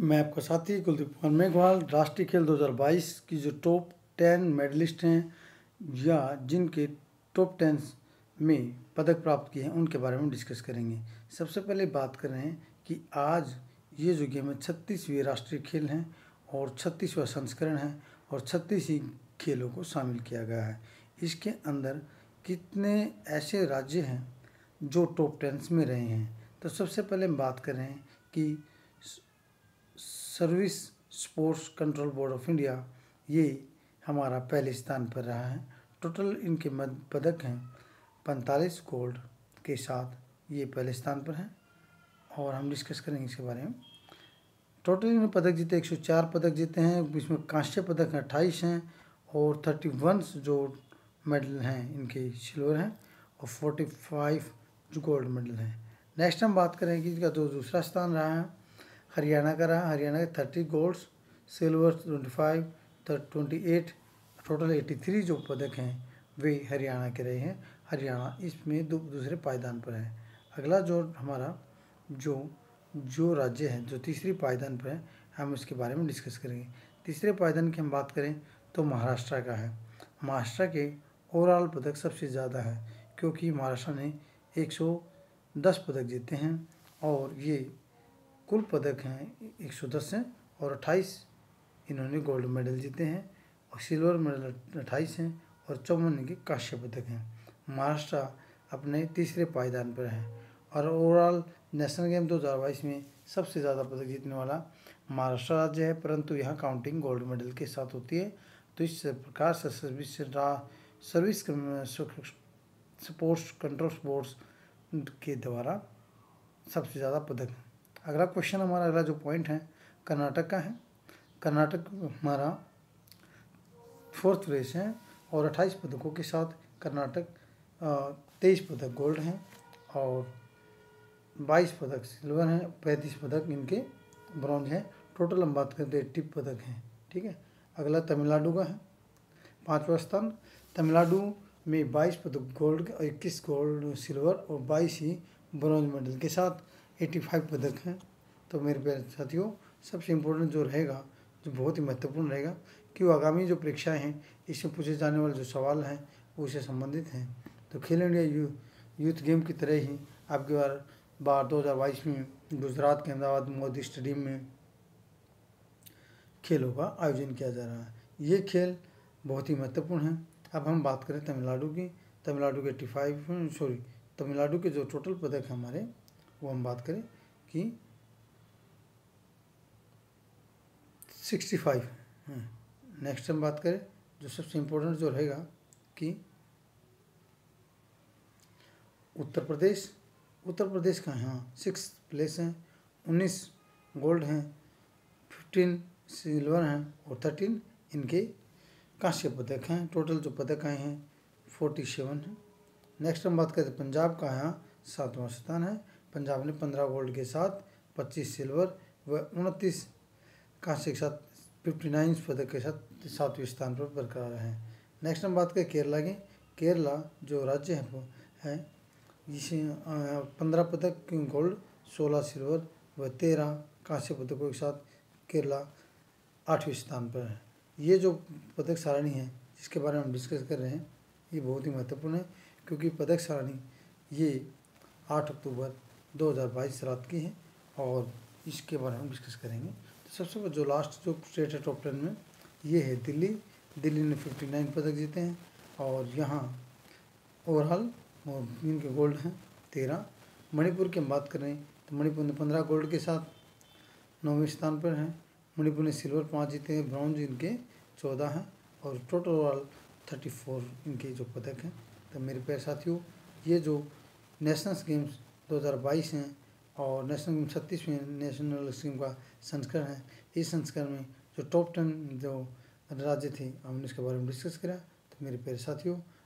मैं आपका साथी कुलदीप कुमार मेघवाल। राष्ट्रीय खेल 2022 की जो टॉप 10 मेडलिस्ट हैं या जिनके टॉप 10 में पदक प्राप्त किए हैं उनके बारे में डिस्कस करेंगे। सबसे पहले बात कर रहे हैं कि आज ये जो गेम है 36वीं राष्ट्रीय खेल हैं और 36वां संस्करण है और 36 ही खेलों को शामिल किया गया है। इसके अंदर कितने ऐसे राज्य हैं जो टॉप 10 में रहे हैं, तो सबसे पहले हम बात कर रहे हैं कि service sports control board of India ये हमारा पहले स्थान पर रहा है। टोटल इनके पदक हैं 45 गोल्ड के साथ ये पहले स्थान पर हैं और हम डिस्कस करेंगे इसके बारे में। टोटल इन्होंने पदक जीते 104 पदक जीते हैं, इसमें कांस्य पदक 28 हैं और 31 जो मेडल हैं इनके सिल्वर हैं और 45 जो गोल्ड मेडल हैं। नेक्स्ट हम बात करेंगे कि इसका जो दूसरा स्थान रहा है हरियाणा का रहा। हरियाणा के 30 गोल्ड्स, सिल्वर 25, 28, टोटल 83 जो पदक हैं वे हरियाणा के रहे हैं। हरियाणा इसमें दूसरे पायदान पर है। अगला जो हमारा जो राज्य है जो तीसरी पायदान पर है हम उसके बारे में डिस्कस करेंगे। तीसरे पायदान की हम बात करें तो महाराष्ट्र का है। महाराष्ट्र के ओवरऑल पदक सबसे ज़्यादा है क्योंकि महाराष्ट्र ने 110 पदक जीते हैं और ये कुल पदक हैं 110 हैं और 28 इन्होंने गोल्ड मेडल जीते हैं और सिल्वर मेडल 28 हैं और 54 इनके कांस्य पदक हैं। महाराष्ट्र अपने तीसरे पायदान पर है और ओवरऑल नेशनल गेम 2022 में सबसे ज़्यादा पदक जीतने वाला महाराष्ट्र राज्य है, परंतु यहाँ काउंटिंग गोल्ड मेडल के साथ होती है। तो इस प्रकार से सर्विस स्पोर्ट्स कंट्रोल स्पोर्ट्स के द्वारा सबसे ज़्यादा पदक हैं। अगला क्वेश्चन हमारा अगला जो पॉइंट है कर्नाटक का है। कर्नाटक हमारा 4th प्लेस है और 28 पदकों के साथ कर्नाटक 23 पदक गोल्ड हैं और 22 पदक सिल्वर हैं, 35 पदक इनके ब्रॉन्ज हैं। टोटल हम बात करते 80 पदक हैं। ठीक है। अगला तमिलनाडु का है 5वां स्थान। तमिलनाडु में 22 पदक गोल्ड, 21 गोल्ड सिल्वर और 22 ही ब्रॉन्ज मेडल के साथ 85 पदक हैं। तो मेरे प्यारे साथियों, सबसे इम्पोर्टेंट जो रहेगा, जो बहुत ही महत्वपूर्ण रहेगा कि वो आगामी जो परीक्षाएं हैं इसमें पूछे जाने वाले जो सवाल हैं वो उससे संबंधित हैं। तो खेलो इंडिया यूथ गेम की तरह ही आपके बार 2022 में गुजरात के अहमदाबाद मोदी स्टेडियम में खेलों का आयोजन किया जा रहा है। ये खेल बहुत ही महत्वपूर्ण है। अब हम बात करें तमिलनाडु की। तमिलनाडु के तमिलनाडु के जो टोटल पदक हैं हमारे वो हम बात करें कि 65 हैं। नेक्स्ट हम बात करें जो सबसे इम्पोर्टेंट जो रहेगा कि उत्तर प्रदेश का यहाँ 6th प्लेस है। 19 गोल्ड हैं, 15 सिल्वर हैं और 13 इनके कांस्य पदक हैं। टोटल जो पदक आए हैं 47 हैं। नेक्स्ट हम बात करते हैं पंजाब का यहाँ 7वां स्थान है। पंजाब ने 15 गोल्ड के साथ 25 सिल्वर व 29 कांस्य के साथ 59 पदक के साथ 7वें स्थान पर बरकरार है। नेक्स्ट हम बात करें केरला की। केरला जो राज्य है जिसे 15 पदक गोल्ड, 16 सिल्वर व 13 कांस्य पदकों के साथ केरला 8वें स्थान पर है। ये जो पदक सारणी है जिसके बारे में हम डिस्कस कर रहे हैं ये बहुत ही महत्वपूर्ण है क्योंकि पदक सारणी ये 8 अक्टूबर 2022 रात की है और इसके बारे में डिस्कस करेंगे। तो सबसे पहले जो लास्ट जो स्टेट है टॉप 10 में ये है दिल्ली ने 59 पदक जीते हैं और यहाँ ओवरऑल इनके गोल्ड हैं 13। मणिपुर की हम बात करें तो मणिपुर ने 15 गोल्ड के साथ 9वें स्थान पर हैं। मणिपुर ने सिल्वर 5 जीते हैं, ब्रॉन्ज इनके 14 हैं और टोटल ओवरऑल 34 इनके जो पदक हैं। तो मेरे प्यारे साथियों, ये जो नेशनल गेम्स 2022 हैं और नेशनल गेम 36वें नेशनल गेम का संस्करण है, इस संस्करण में जो टॉप 10 जो राज्य थे हमने इसके बारे में डिस्कस करा। तो मेरे प्यारे साथियों,